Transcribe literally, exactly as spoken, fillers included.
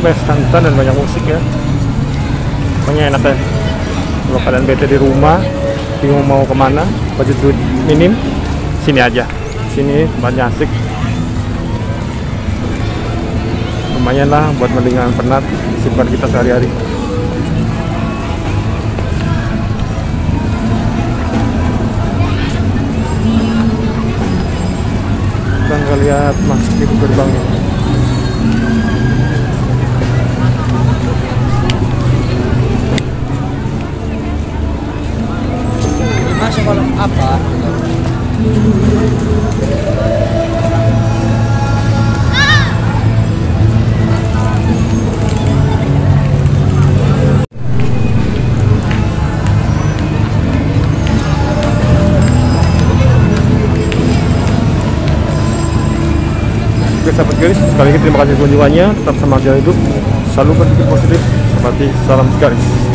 banyak stand-stand dan banyak musik ya. Pokoknya enak ya. Kalau kalian bete di rumah, bingung mau kemana, budget duit minim, sini aja. Sini tempatnya asik. Lumayan lah buat mendingan penat kesibukan kita sehari-hari. Kita nggak lihat masuk itu gerbangnya. Masuk kalau apa? Oke sahabat garis, sekali lagi terima kasih kunjungannya. Tetap semangat jalan hidup, selalu berpikir positif. Seperti salam garis.